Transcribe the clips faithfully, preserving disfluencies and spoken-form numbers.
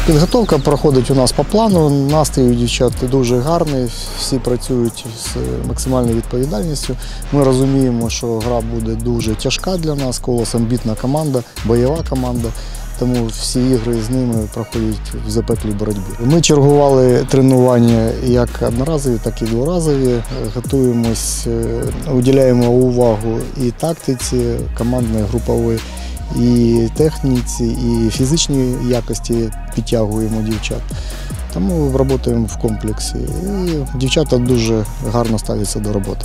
Підготовка проходить у нас по плану, настрій у дівчат дуже гарний, всі працюють з максимальною відповідальністю. Ми розуміємо, що гра буде дуже тяжка для нас, «Колос» – амбітна команда, бойова команда, тому всі ігри з ними проходять в запеклій боротьбі. Ми чергували тренування як одноразові, так і дворазові, готуємось, уділяємо увагу і тактиці командної, групової, і техніці, і фізичній якості підтягуємо дівчат. Тому працюємо в комплексі. І дівчата дуже гарно ставляться до роботи.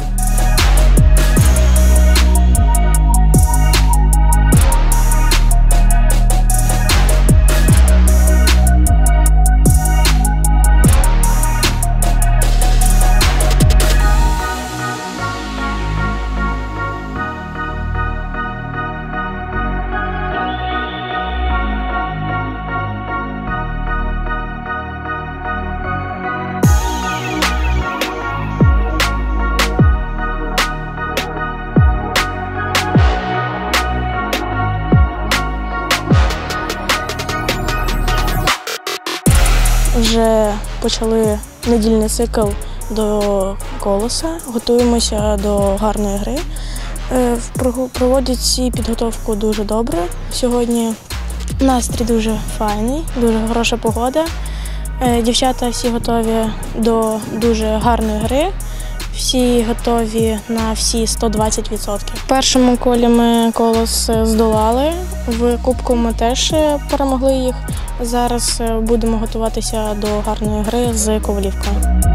Вже почали недільний цикл до «Колоса», готуємося до гарної гри. Проводять всі підготовку дуже добре. Сьогодні настрій дуже файний, дуже хороша погода. Дівчата всі готові до дуже гарної гри. Всі готові на всі сто двадцять відсотків. В першому колі ми «Колос» здолали, в Кубку ми теж перемогли їх. Зараз будемо готуватися до гарної гри з Ковалівкою.